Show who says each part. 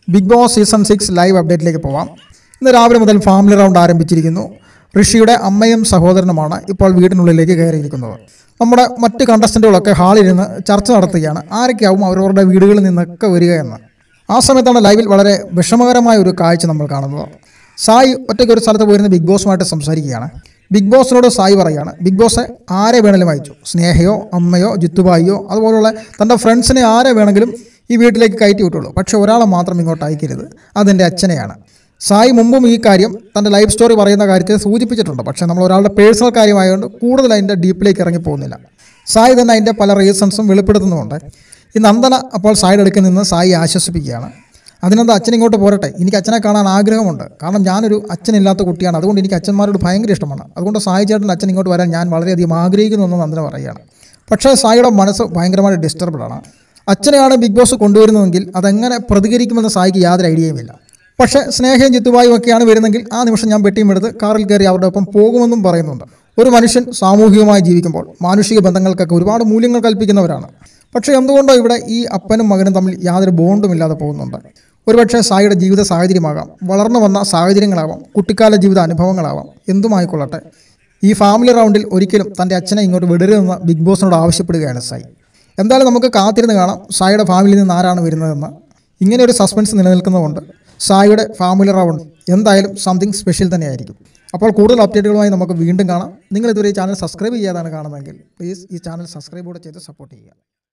Speaker 1: Big Boss season 6 live അപ്ഡേറ്റിലേക്ക് പോവാം. ഇന്ന് രാവിലെ മുതൽ ഫാമിലി റൗണ്ട് ആരംഭിച്ചിരിക്കുന്നു. ഋഷിയുടെ അമ്മയും സഹോദരനുമാണ് ഇപ്പോൾ വീടിനുള്ളിലേക്ക് കയറിയിരിക്കുന്നത്. നമ്മുടെ മറ്റ് കണ്ടസ്റ്റൻറ്റുകളൊക്കെ ഹാളിലിരുന്ന് ചർച്ച നടത്തുകയാണ്, ആരൊക്കെയാവും അവരവരുടെ വീടുകളിൽ നിന്നൊക്കെ വരിക എന്ന്. ആ സമയത്താണ് ലൈവിൽ വളരെ വിഷമകരമായ ഒരു കാഴ്ച നമ്മൾ കാണുന്നത്. സായി ഒറ്റയ്ക്ക് ഒരു സ്ഥലത്ത് പോയിരുന്ന് ബിഗ് ബോസുമായിട്ട് സംസാരിക്കുകയാണ്. ബിഗ് ബോസിനോട് സായി പറയുകയാണ്, ബിഗ് ബോസ് ആരെ വേണമെങ്കിലും അയച്ചു, സ്നേഹയോ അമ്മയോ ജിത്തുബായിയോ അതുപോലുള്ള തൻ്റെ ഫ്രണ്ട്സിനെ ആരെ വേണമെങ്കിലും ഈ വീട്ടിലേക്ക് കയറ്റി വിട്ടുള്ളൂ, പക്ഷേ ഒരാളെ മാത്രം ഇങ്ങോട്ട് അയക്കരുത്, അതെൻ്റെ അച്ഛനെയാണ്. സായി മുമ്പും ഈ കാര്യം തൻ്റെ ലൈഫ് സ്റ്റോറി പറയുന്ന കാര്യത്തിൽ സൂചിപ്പിച്ചിട്ടുണ്ട്. പക്ഷേ നമ്മൾ ഒരാളുടെ പേഴ്സണൽ കാര്യമായതുകൊണ്ട് കൂടുതൽ അതിൻ്റെ ഡീപ്പിലേക്ക് ഇറങ്ങി പോകുന്നില്ല. സായി തന്നെ അതിൻ്റെ പല റീസൺസും വെളിപ്പെടുത്തുന്നുമുണ്ട്. ഈ നന്ദന അപ്പോൾ സായിയുടെ അടുക്കൽ നിന്ന് സായി ആശ്വസിപ്പിക്കുകയാണ്. അതിനെന്താ, അച്ഛൻ ഇങ്ങോട്ട് പോരട്ടെ, എനിക്ക് അച്ഛനെ കാണാൻ ആഗ്രഹമുണ്ട്, കാരണം ഞാനൊരു അച്ഛനില്ലാത്ത കുട്ടിയാണ്, അതുകൊണ്ട് എനിക്ക് അച്ഛന്മാരോട് ഭയങ്കര ഇഷ്ടമാണ്, അതുകൊണ്ട് സായി ചേട്ടൻ അച്ഛൻ ഇങ്ങോട്ട് വരാൻ ഞാൻ വളരെയധികം ആഗ്രഹിക്കുന്നു എന്ന് നന്ദന പറയുകയാണ്. പക്ഷേ സായിയുടെ മനസ്സ് ഭയങ്കരമായിട്ട് ഡിസ്റ്റർബ്ഡാണ്. അച്ഛനെയാണ് ബിഗ് ബോസ് കൊണ്ടുവരുന്നതെങ്കിൽ അതെങ്ങനെ പ്രതികരിക്കുമെന്ന് സായിക്ക് യാതൊരു ഐഡിയയുമില്ല. പക്ഷേ സ്നേഹയും ജിത്തുബായും ഒക്കെയാണ് വരുന്നെങ്കിൽ ആ നിമിഷം ഞാൻ പെട്ടിയും എടുത്ത് കാറിൽ കയറി അവരുടെ ഒപ്പം പോകുമെന്നും പറയുന്നുണ്ട്. ഒരു മനുഷ്യൻ സാമൂഹികമായി ജീവിക്കുമ്പോൾ മാനുഷിക ബന്ധങ്ങൾക്കൊക്കെ ഒരുപാട് മൂല്യങ്ങൾ കൽപ്പിക്കുന്നവരാണ്. പക്ഷേ എന്തുകൊണ്ടോ ഇവിടെ ഈ അപ്പനും മകനും തമ്മിൽ യാതൊരു ബോണ്ടും ഇല്ലാതെ പോകുന്നുണ്ട്. ഒരുപക്ഷെ സായിയുടെ ജീവിത സാഹചര്യമാകാം, വളർന്നു വന്ന സാഹചര്യങ്ങളാവാം, കുട്ടിക്കാല ജീവിത അനുഭവങ്ങളാവാം, എന്തുമായിക്കൊള്ളട്ടെ, ഈ ഫാമിലി റൗണ്ടിൽ ഒരിക്കലും തൻ്റെ അച്ഛനെ ഇങ്ങോട്ട് വിടരുതെന്ന് ബിഗ് ബോസിനോട് ആവശ്യപ്പെടുകയാണ് സായി. എന്തായാലും നമുക്ക് കാത്തിരുന്ന് കാണാം സായിയുടെ ഫാമിലിയിൽ നിന്ന് ആരാണ് വരുന്നതെന്ന്. ഇങ്ങനെ ഒരു സസ്പെൻസ് നിലനിൽക്കുന്നതുകൊണ്ട് സായിയുടെ ഫാമിലി റൗണ്ട് എന്തായാലും സംതിങ് സ്പെഷ്യൽ തന്നെയായിരിക്കും. അപ്പോൾ കൂടുതൽ അപ്ഡേറ്റുകളുമായി നമുക്ക് വീണ്ടും കാണാം. നിങ്ങൾ ഇതുവരെ ഈ ചാനൽ സബ്സ്ക്രൈബ് ചെയ്യാതാണ് കാണുന്നതെങ്കിൽ പ്ലീസ് ഈ ചാനൽ സബ്സ്ക്രൈബ് കൂടെ ചെയ്ത് സപ്പോർട്ട് ചെയ്യുക.